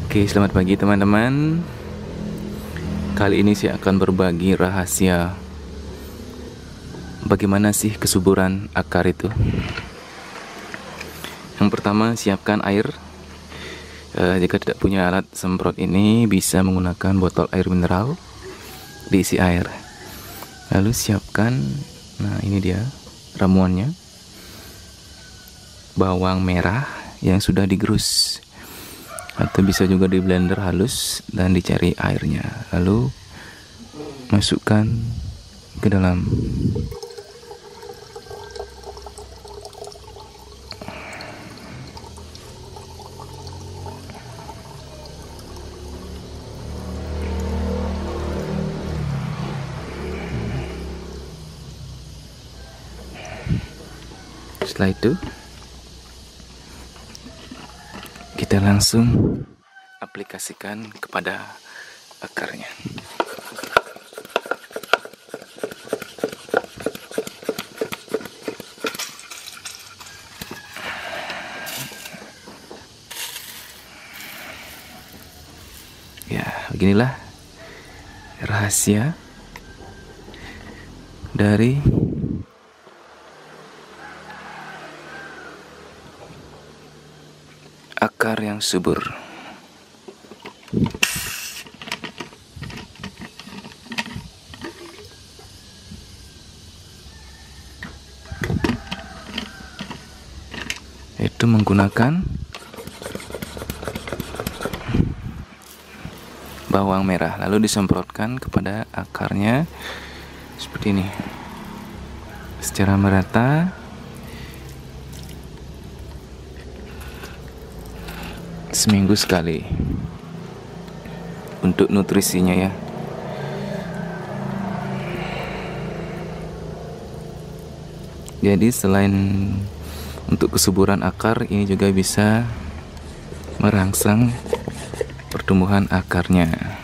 Oke, selamat pagi teman-teman. Kali ini saya akan berbagi rahasia bagaimana sih kesuburan akar itu. Yang pertama, siapkan air. Jika tidak punya alat semprot ini, bisa menggunakan botol air mineral diisi air. Lalu siapkan, nah ini dia ramuannya, bawang merah yang sudah digerus, atau bisa juga di blender halus dan dicari airnya, lalu masukkan ke dalam. Setelah itu kita langsung aplikasikan kepada akarnya. Ya, beginilah rahasia dari akar yang subur. Itu menggunakan bawang merah, lalu disemprotkan kepada akarnya seperti ini secara merata. Seminggu sekali untuk nutrisinya ya. Jadi selain untuk kesuburan akar, ini juga bisa merangsang pertumbuhan akarnya.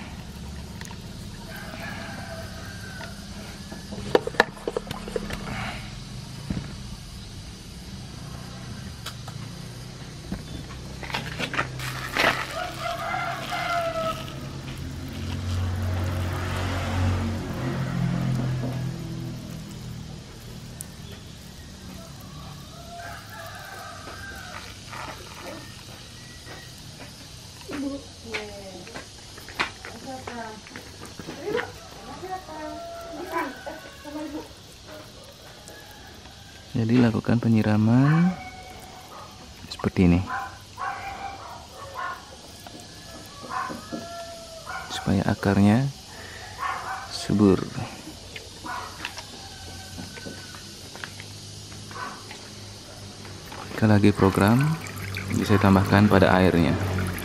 Jadi lakukan penyiraman seperti ini supaya akarnya subur. Jika lagi program, bisa tambahkan pada airnya.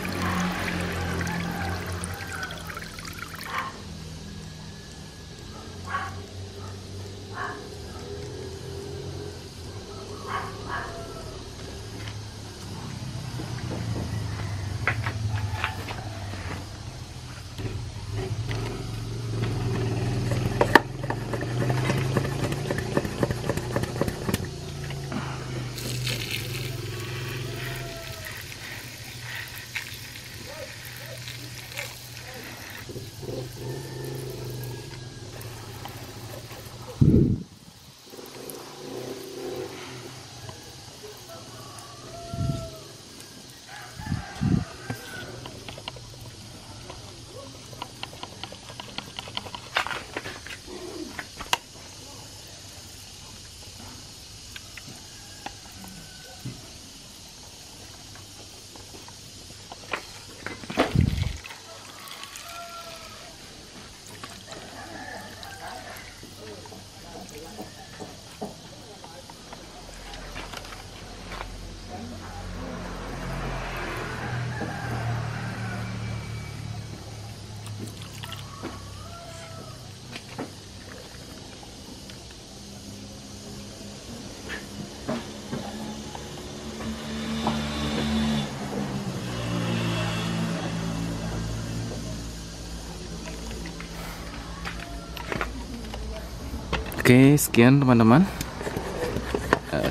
Oke, sekian teman-teman,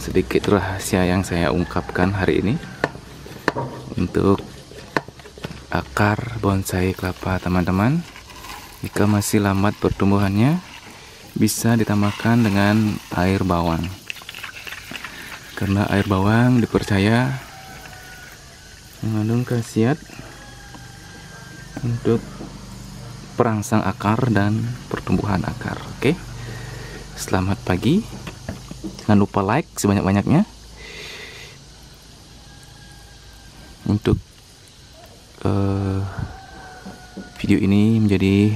sedikit rahasia yang saya ungkapkan hari ini untuk akar bonsai kelapa teman-teman. Jika masih lambat pertumbuhannya, bisa ditambahkan dengan air bawang. Karena air bawang dipercaya mengandung khasiat untuk perangsang akar dan pertumbuhan akar. Oke, selamat pagi. Jangan lupa like sebanyak-banyaknya untuk video ini menjadi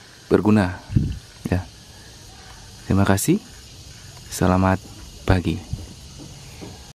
berguna ya. Terima kasih. Selamat pagi.